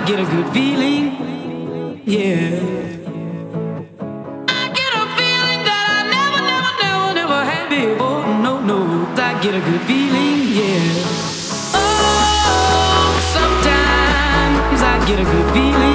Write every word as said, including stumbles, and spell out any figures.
get a good feeling, yeah. I get a feeling that I never, never, never, never had before. No, no, I get a good feeling, yeah. Oh, sometimes I get a good feeling.